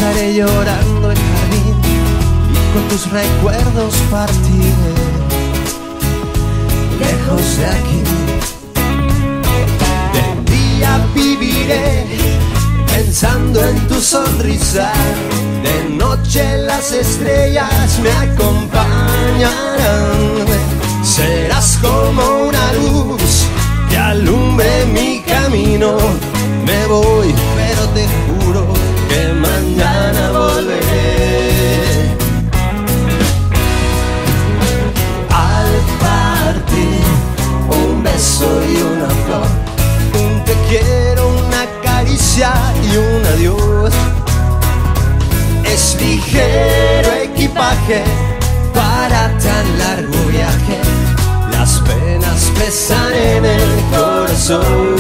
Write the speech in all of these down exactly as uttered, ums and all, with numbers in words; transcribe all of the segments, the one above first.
Pasaré llorando el jardín y con tus recuerdos partiré lejos de aquí. De día viviré pensando en tu sonrisa, de noche las estrellas me acompañarán. Serás como una luz que alumbre mi camino. Me voy, pero te juro que mañana volveré. Al partir, un beso y una flor, un te quiero, una caricia y un adiós. Es ligero equipaje para tan largo viaje. Las penas pesan en el corazón.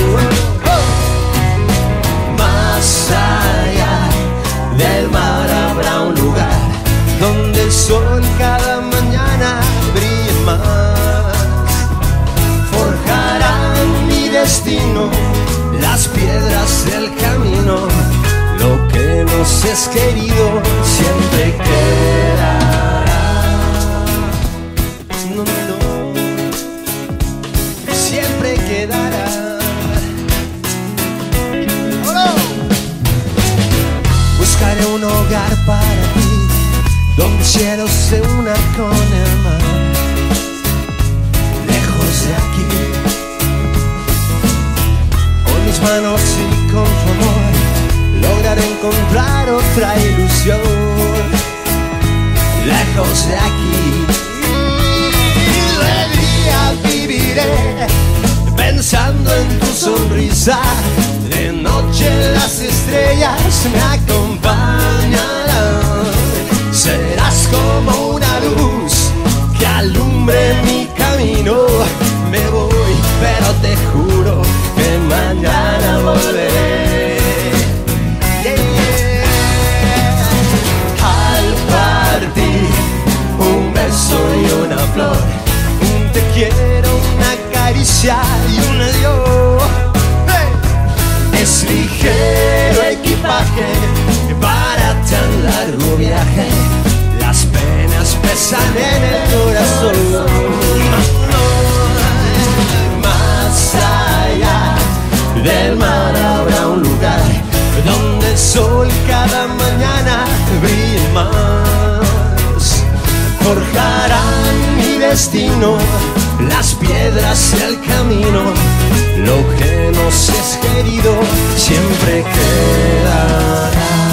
Más allá del mar habrá un lugar donde el sol cada mañana brille más. Forjarán mi destino las piedras del camino. Lo que nos es querido siempre quedará. No, no, siempre quedará. Buscaré un hogar para ti, donde el cielo se una con el mar. Lejos de aquí, con mis manos y con tu amor, lograré encontrar otra ilusión. Lejos de aquí, de día viviré pensando en tu sonrisa, de noche las estrellas me acompañarán. Serás como una luz que alumbre mi camino. Me voy, pero te juro que mañana volveré. Yeah. Al partir, un beso y una flor, un te quiero, una caricia y un adiós. Hey. Es ligero equipaje para tan largo viaje. Las penas pesan en el corazón. Más allá del mar habrá un lugar donde el sol cada mañana brille más. Forjarán mi destino las piedras del camino. Lo que nos es querido siempre quedará.